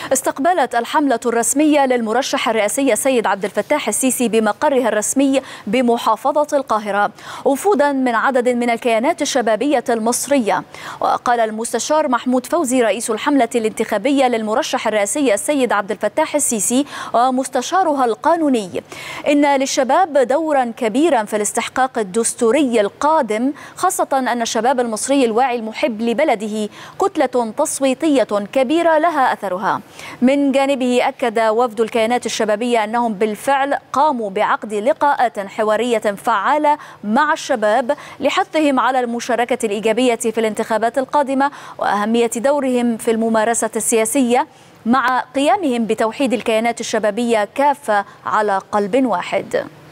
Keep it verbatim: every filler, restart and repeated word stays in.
استقبلت الحملة الرسمية للمرشح الرئاسي السيد عبد الفتاح السيسي بمقرها الرسمي بمحافظة القاهرة وفودا من عدد من الكيانات الشبابية المصرية. وقال المستشار محمود فوزي رئيس الحملة الانتخابية للمرشح الرئاسي السيد عبد الفتاح السيسي ومستشارها القانوني إن للشباب دورا كبيرا في الاستحقاق الدستوري القادم، خاصة أن الشباب المصري الواعي المحب لبلده كتلة تصويتية كبيرة لها أثرها. من جانبه أكد وفد الكيانات الشبابية أنهم بالفعل قاموا بعقد لقاءات حوارية فعالة مع الشباب لحثهم على المشاركة الإيجابية في الانتخابات القادمة وأهمية دورهم في الممارسة السياسية، مع قيامهم بتوحيد الكيانات الشبابية كافة على قلب واحد.